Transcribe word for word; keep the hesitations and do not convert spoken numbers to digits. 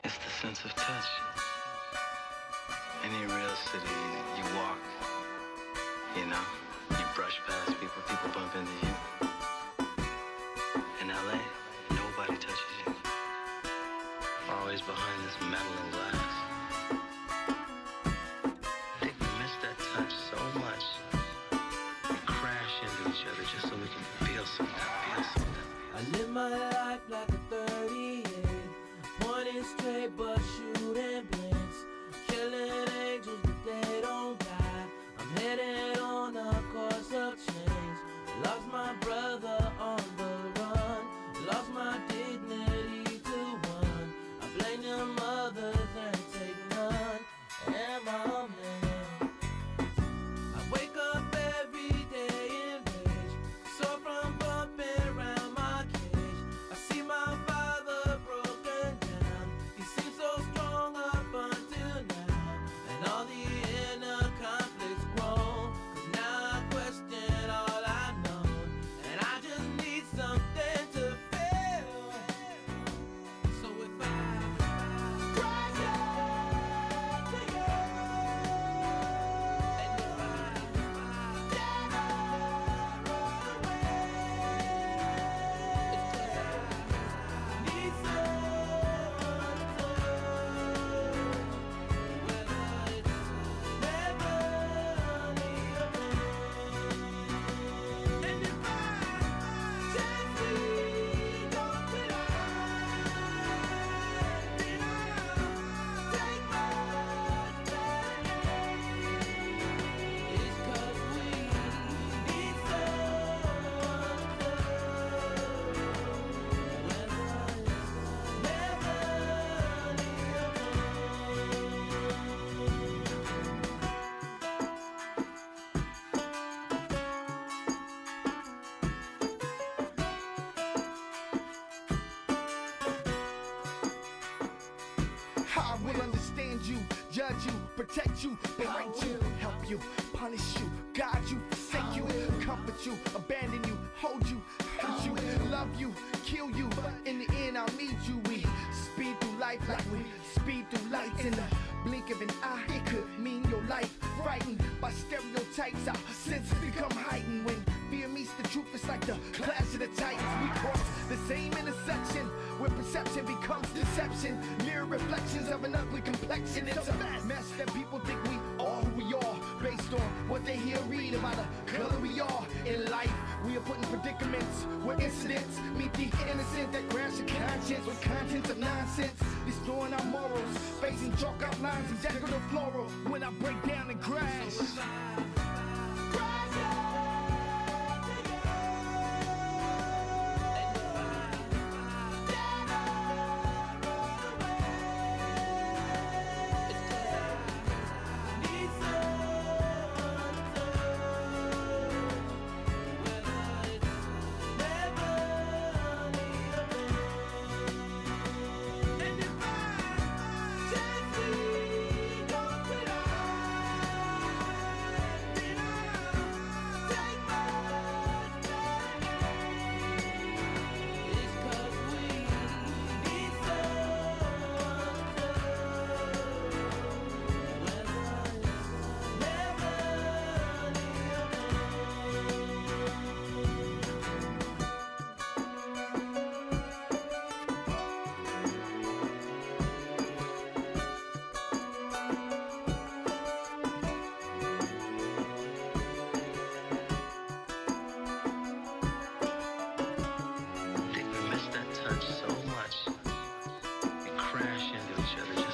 It's the sense of touch. Any real city, you walk, you know, you brush past people, people bump into you. In L A, nobody touches you. Always behind this metal and glass. I think we miss that touch so much. We crash into each other just so we can feel something, feel something. I live my life like a thirty-eight, pointing straight but shooting blanks, killing angels but they don't die. I'm headed on a course of change. Lost my brother on the run, lost my dignity to one. I blame them others and take none. Am I a man? I wake up every day in rage, so from bumping around my cage. I see my father broken down. He seems so strong up until now, and all the inner conflicts grown. Cause now I question all I know, and I just need something to feel. So if I cry out to you, and if I get up, run away, it's 'cause I need someone to touch, whether it's never leave me. And if I gently don't cry, then I'll take much better aim. It's 'cause we need someone to touch, whether it's never leave me. I will understand you, judge you, protect you, berate you, help you, punish you, guide you, forsake you, comfort you, abandon you, hold you, hurt you, love you, kill you, but in the end I'll need you. We speed through life like we speed through lights. In the blink of an eye, it could mean your life. Frightened by stereotypes, our senses become heightened. When fear meets the truth, it's like the clash of the titans. We cross the same intersection where perception becomes deception. Mirror reflections of an ugly complexion. It's a mess that people think we are who we are, based on what they hear, read about the color we are. In life, we are put in predicaments where incidents meet the innocent that crash your conscience with contents of nonsense, destroying our morals, facing chalk outlines and decorative floral. When I break down and crash, I think we miss that touch so much. We crash into each other